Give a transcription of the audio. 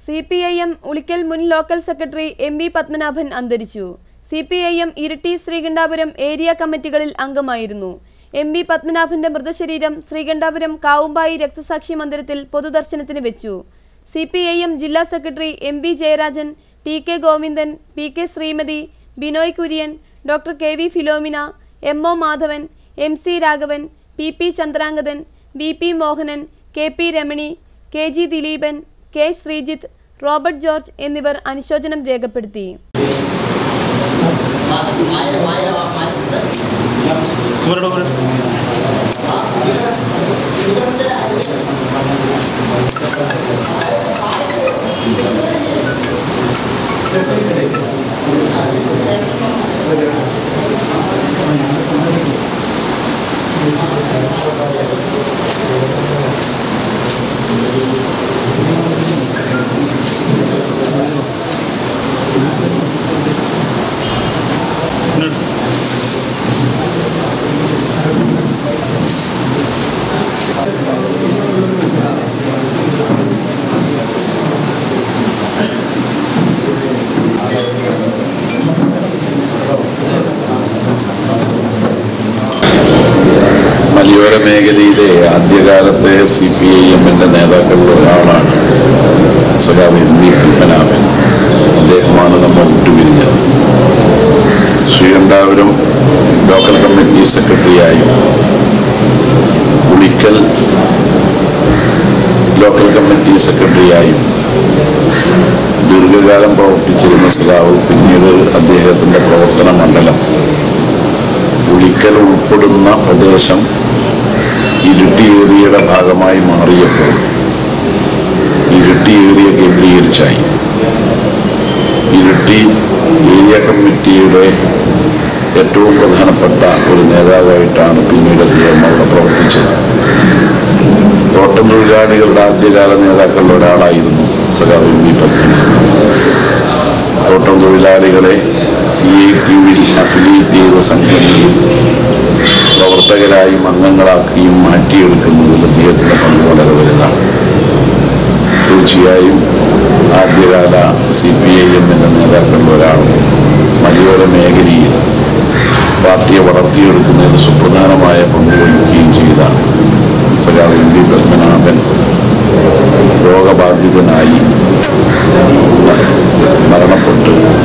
CPIM Ulikkal മുൻ local secretary MV Padmanabhan അന്തരിച്ചു. CPIM Iritty Sreekandapuram area കമ്മിറ്റികളിൽ അംഗമായിരുന്നു. MV പത്മനാഭന്റെ മൃതശരീരം ശ്രീകണ്ഠാപുരം കാവുമ്പായി രക്തസാക്ഷി മന്ദിരത്തിൽ പൊതുദർശനത്തിന് വെച്ചു. CPIM ജില്ലാ secretary MV Jayarajan, TK Govindan, PK Sreemathi, Binoy Kurian, doctor KV Philomina, MO Madhavan, MC Raghavan, PP Chandrangathan, VP Mohanan, KP Ramani, KG Dileepan, K Sreejith, Robert George എന്നിവർ അനുശോചനം രേഖപ്പെടുത്തി. മലയോര മേഖലയിലെ ആദ്യകാലത്തെ CPIM-ന്റെ നേതാക്കളിൽ ഒരാളാണ് സഖാവ് MV പത്മനാഭൻ. അദ്ദേഹമാണ് നമ്മൾ വിട്ടുപിരിഞ്ഞത്. ശ്രീകണ്ഠാപുരം ലോക്കൽ കമ്മിറ്റി സെക്രട്ടറിയായും ഉളിക്കൽ ലോക്കൽ കമ്മിറ്റി സെക്രട്ടറിയായും ദീർഘകാലം പ്രവർത്തിച്ചിരുന്ന സഖാവ് പിന്നീട് അദ്ദേഹത്തിൻ്റെ പ്രവർത്തന മണ്ഡലം ഉളിക്കൽ ഉൾപ്പെടുന്ന പ്രദേശം ഇരിട്ടി ഏരിയയുടെ ഭാഗമായി മാറിയപ്പോൾ ഇരിട്ടി ഏരിയ കേന്ദ്രീകരിച്ചായി. ഇരിട്ടി ഏരിയ കമ്മിറ്റിയുടെ ഏറ്റവും പ്രധാനപ്പെട്ട ഒരു നേതാവായിട്ടാണ് പിന്നീട് അദ്ദേഹം അവിടെ പ്രവർത്തിച്ചത്. തോട്ടം തൊഴിലാളികളുടെ ആദ്യകാല നേതാക്കളിൽ ഒരാളായിരുന്നു സഖാവ് MV പത്മനാഭൻ. തോട്ടം തൊഴിലാളികളെ CITU-വിൽ അഫിലിയേറ്റ് ചെയ്ത സംഘടനയിൽ പ്രവർത്തകരായും അംഗങ്ങളാക്കിയും മാറ്റിയെടുക്കുന്നതിൽ അദ്ദേഹത്തിൻ്റെ പങ്ക് വളരെ വലുതാണ്. തീർച്ചയായും ആദ്യകാല CPIM-ന്റെ നേതാക്കളിൽ ഒരാൾ മലയോര മേഖലയിൽ പാർട്ടിയെ വളർത്തിയെടുക്കുന്നതിൽ സുപ്രധാനമായ പങ്ക് വഹിക്കുകയും ചെയ്ത സഖാവ് MV പത്മനാഭൻ രോഗബാധിതനായി മരണപ്പെട്ട്